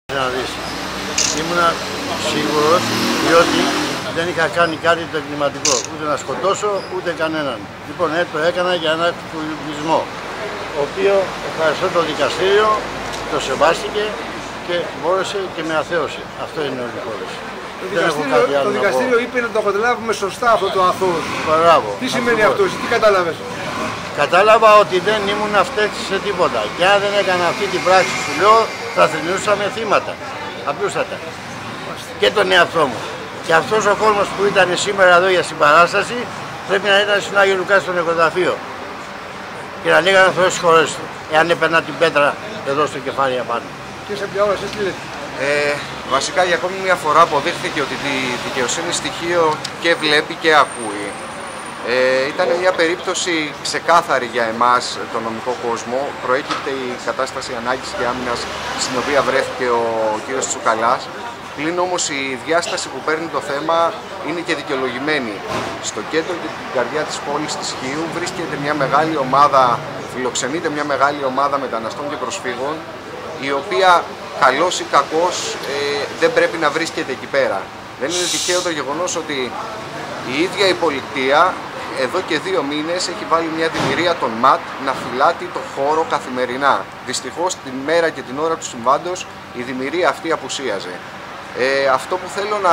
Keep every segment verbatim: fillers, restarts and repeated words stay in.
Να δεις. Ήμουνα σίγουρος, διότι δεν είχα κάνει κάτι το εγκληματικό, ούτε να σκοτώσω ούτε κανέναν. Λοιπόν, ε, το έκανα για ένα κουλουμπισμό, ο οποίο ευχαριστώ το δικαστήριο, το σεβάστηκε και μπόρεσε και με αθέωσε. Αυτό είναι όλη η υπόθεση. Το δικαστήριο, το δικαστήριο είπε να το καταλάβουμε σωστά αυτό το αθώος. Μπράβο. Τι σημαίνει αυτό, τι κατάλαβες? Κατάλαβα ότι δεν ήμουν αυτές σε τίποτα. Και αν δεν έκανα αυτή την πράξη, σου λέω, θα θρηνούσαμε θύματα. Απλούστατα. Και τον εαυτό μου. Και αυτός ο κόσμος που ήταν σήμερα εδώ για συμπαράσταση πρέπει να ήταν στον Άγιο Λουκά στο νεκροταφείο. Και να λέγανε να Θεός συγχωρέσει του, εάν έπαιρνα την πέτρα εδώ στο κεφάλι απάνω. Και σε ποια ώρα, εσείς τι λέτε? Ε, βασικά για ακόμη μια φορά αποδείχθηκε ότι τη δικαιοσύνη στοιχείο και βλέπει και ακούει. Ε, ήταν μια περίπτωση ξεκάθαρη για εμάς, τον νομικό κόσμο. Προέκυπτε η κατάσταση ανάγκης και άμυνας στην οποία βρέθηκε ο κύριος Τσουκαλάς. Πλην όμως η διάσταση που παίρνει το θέμα είναι και δικαιολογημένη. Στο κέντρο και την καρδιά της πόλης της Χίου βρίσκεται μια μεγάλη ομάδα, φιλοξενείται μια μεγάλη ομάδα μεταναστών και προσφύγων, η οποία καλός ή κακός ε, δεν πρέπει να βρίσκεται εκεί πέρα. Δεν είναι τυχαίο το γεγονός ότι η ίδια η πολιτεία εδώ και δύο μήνες έχει βάλει μια δημιουργία των ΜΑΤ να φυλάτει το χώρο καθημερινά. Δυστυχώς την μέρα και την ώρα του συμβάντος η δημιουργία αυτή απουσίαζε. Ε, αυτό που θέλω να,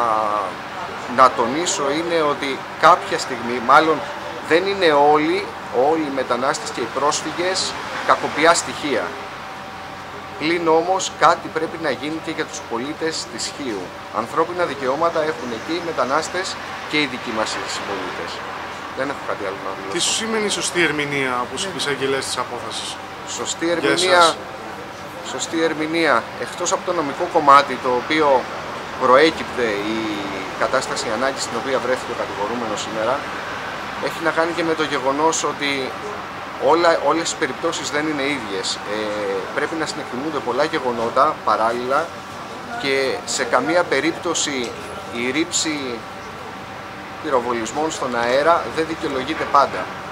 να τονίσω είναι ότι κάποια στιγμή, μάλλον δεν είναι όλοι, όλοι οι μετανάστες και οι πρόσφυγες κακοποιά στοιχεία. Πλην όμως κάτι πρέπει να γίνει και για τους πολίτες της Χίου. Ανθρώπινα δικαιώματα έχουν και οι μετανάστες και οι δικοί μας οι συμπολίτες. Δεν έχω κάτι άλλο να δηλώσω. Τι σου σημαίνει η σωστή ερμηνεία όπως εισαγγελέας της απόφασης? Σωστή ερμηνεία, σωστή ερμηνεία, εκτός από το νομικό κομμάτι το οποίο προέκυπτε η κατάσταση ανάγκης στην οποία βρέθηκε ο κατηγορούμενος σήμερα, έχει να κάνει και με το γεγονός ότι Όλα, όλες οι περιπτώσεις δεν είναι ίδιες. Ε, πρέπει να συνεκτιμούνται πολλά γεγονότα παράλληλα και σε καμία περίπτωση η ρήψη πυροβολισμών στον αέρα δεν δικαιολογείται πάντα.